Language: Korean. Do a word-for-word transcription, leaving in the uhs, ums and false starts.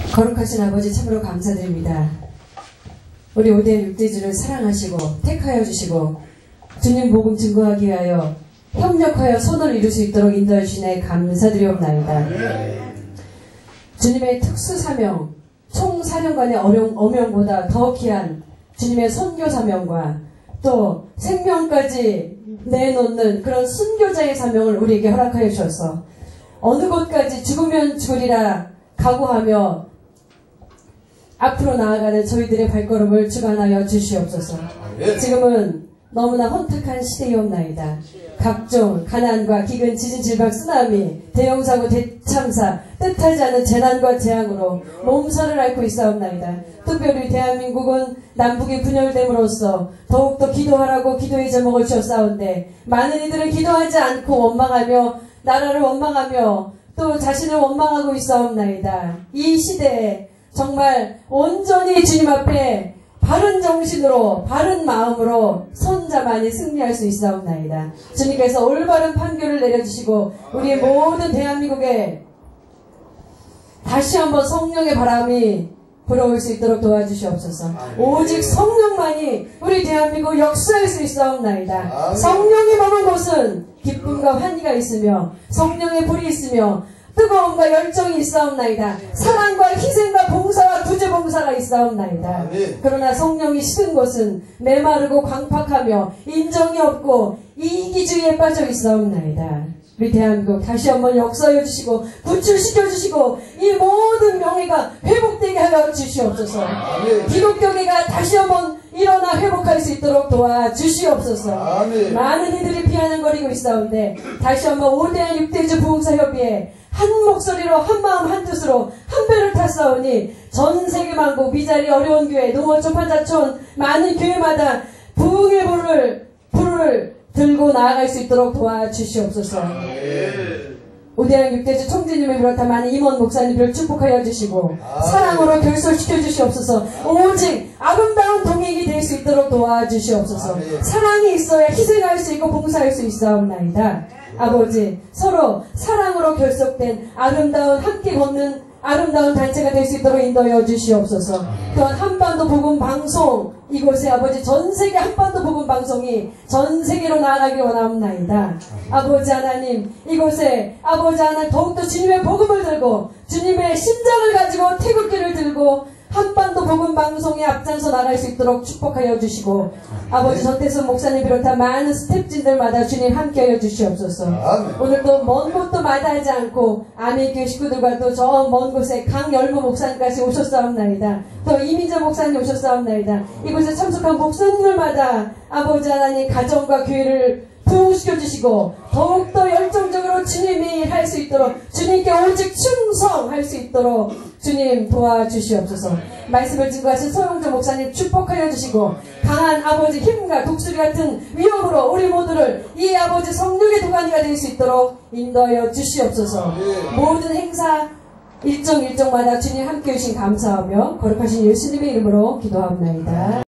거룩하신 아버지 참으로 감사드립니다. 우리 오대한 육대주를 사랑하시고 택하여 주시고 주님 복음 증거하기 위하여 협력하여 선을 이룰 수 있도록 인도해 주시네 감사드리옵나이다. 주님의 특수사명, 총사령관의 어령, 어명보다 더 귀한 주님의 선교사명과 또 생명까지 내놓는 그런 순교자의 사명을 우리에게 허락하여 주셔서 어느 곳까지 죽으면 죽으리라 각오하며 앞으로 나아가는 저희들의 발걸음을 주관하여 주시옵소서. 지금은 너무나 혼탁한 시대이옵나이다. 각종 가난과 기근, 지진, 질병, 쓰나미, 대형사고, 대참사, 뜻하지 않은 재난과 재앙으로 몸살을 앓고 있사옵나이다. 특별히 대한민국은 남북이 분열됨으로써 더욱더 기도하라고 기도의 제목을 주었사온데 많은 이들은 기도하지 않고 원망하며 나라를 원망하며 또 자신을 원망하고 있사옵나이다. 이 시대에 정말 온전히 주님 앞에 바른 정신으로 바른 마음으로 손자만이 승리할 수 있사옵나이다. 주님께서 올바른 판결을 내려주시고 우리의 모든 대한민국에 다시 한번 성령의 바람이 불어올 수 있도록 도와주시옵소서. 오직 성령만이 우리 대한민국 역사할 수 있사옵나이다. 성령이 머문 곳은 기쁨과 환희가 있으며 성령의 불이 있으며 뜨거움과 열정이 있사옵나이다. 사랑과 희생과 봉사와 구제봉사가 있사옵나이다. 그러나 성령이 식은 곳은 메마르고 광팍하며 인정이 없고 이기주의에 빠져 있사옵나이다. 우리 대한민국 다시 한번 역사해 주시고 구출시켜 주시고 이 모든 명예가 회복되게 하여 주시옵소서. 기독교계가 다시 한번 일어나 회복할 수 있도록 도와주시옵소서. 아멘. 많은 이들이 피하는거리고 있사온데 다시 한번 오대한 육대주 부흥사협의회 한 목소리로 한 마음 한 뜻으로 한 배를 탔사오니 전 세계 만국 미자리 어려운 교회 농어촌 판자촌 많은 교회마다 부흥의 불을 불을 들고 나아갈 수 있도록 도와주시옵소서. 오대한 육대주 총재님을 비롯한 많은 임원 목사님들을 축복하여 주시고 사랑으로 결속시켜 주시옵소서. 오직 아름다운 동행이 될 수 있도록 도와주시옵소서. 사랑이 있어야 희생할 수 있고 봉사할 수 있사옵나이다. 아버지 서로 사랑으로 결속된 아름다운 함께 걷는 아름다운 단체가 될 수 있도록 인도하여 주시옵소서. 또한 한반도 복음 방송 이곳에 아버지 전세계 한반도 복음 방송이 전세계로 나아가기 원하옵나이다. 아버지 하나님 이곳에 아버지 하나님 더욱더 주님의 복음을 들고 주님의 심장을 가지고 태극기를 들고 한반도 복음 방송에 앞장서 나갈 수 있도록 축복하여 주시고 아버지 전태선 목사님 비롯한 많은 스태프진들마다 주님 함께하여 주시옵소서. 오늘도 먼 곳도 마다하지 않고 아멘교회 식구들과 또 저 먼 곳에 강열무 목사님까지 오셨사옵나이다. 또 이민재 목사님 오셨사옵나이다. 이곳에 참석한 목사님들마다 아버지 하나님 가정과 교회를 부흥시켜 주시고 더욱더 열정적으로 주님이 할 수 있도록 주님께 오직 충성할 수 있도록 주님 도와주시옵소서. 말씀을 증거하신 소영조 목사님 축복하여 주시고 강한 아버지 힘과 독수리 같은 위협으로 우리 모두를 이 아버지 성령의 도가니가 될 수 있도록 인도하여 주시옵소서. 모든 행사 일정 일정마다 주님 함께 해주신 감사하며 거룩하신 예수님의 이름으로 기도하옵나이다.